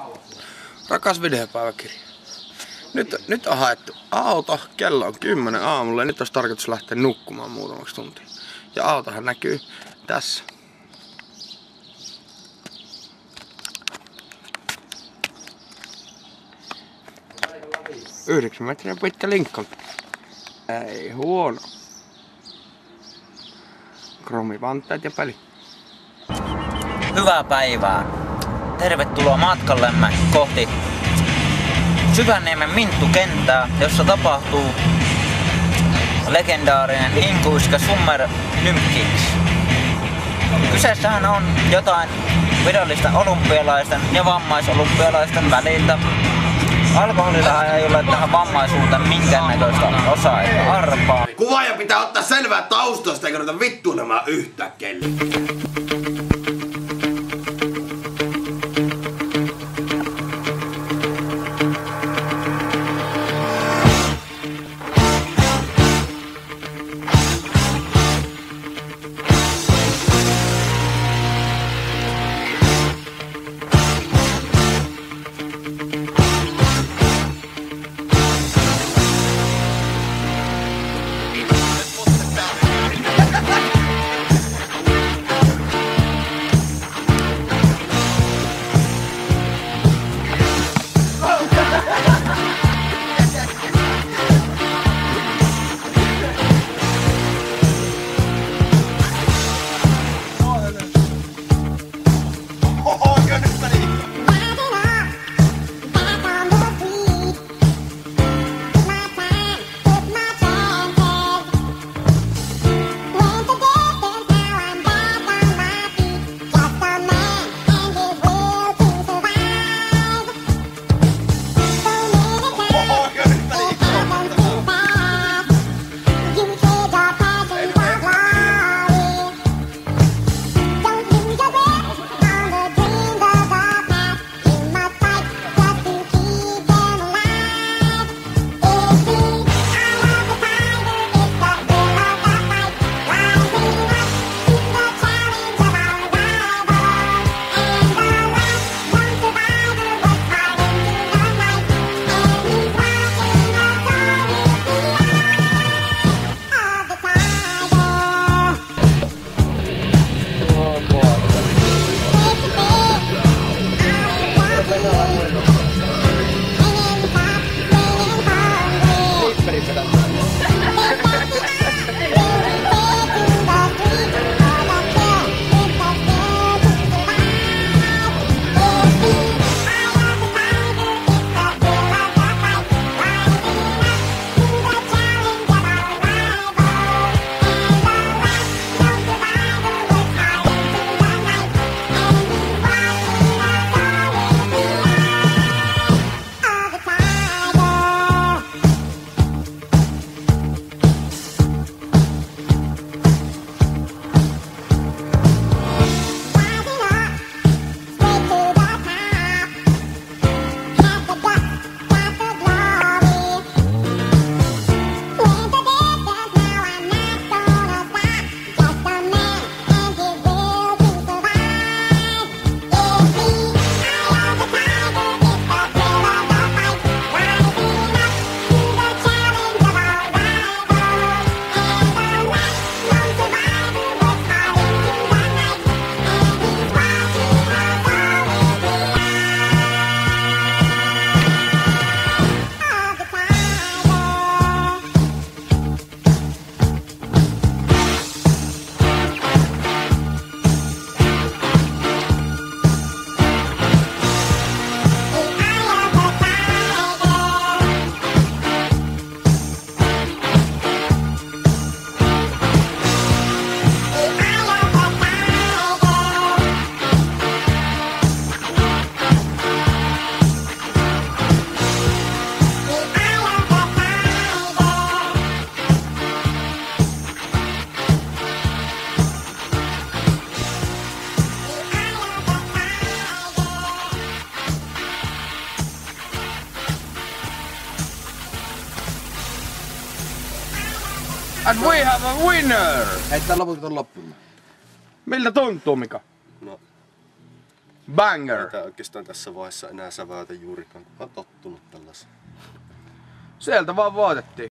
Rakas videopäiväkirja. Nyt on haettu auto, kello on 10 aamulla ja nyt olisi tarkoitus lähteä nukkumaan muutamaksi tuntia. Ja autohan näkyy tässä. Yhdeksän metriä pitkä Lincoln. Ei huono. Kromivanteet ja peli. Hyvää päivää. Tervetuloa matkallemme kohti Syvänniemen Minttu-kenttää, jossa tapahtuu legendaarinen Inkuiska Summer Nymkkiks. Kyseessähän on jotain virallista olympialaisten ja vammaisolympialaisten väliltä. Alkoholillahan ei ole tähän vammaisuuteen minkäännäköistä osaa eikä arpaa. Kuvaaja pitää ottaa selvää taustasta eikä ruveta vittuilemaan yhtäkkiä. And we have a winner! Heittää lopulta ton loppuun. Miltä tuntuu, Mika? No. Banger! Ei tää oikeastaan tässä vaiheessa enää säväytä juurikaan, kun on tottunut tällaisen. Sieltä vaan voitettiin.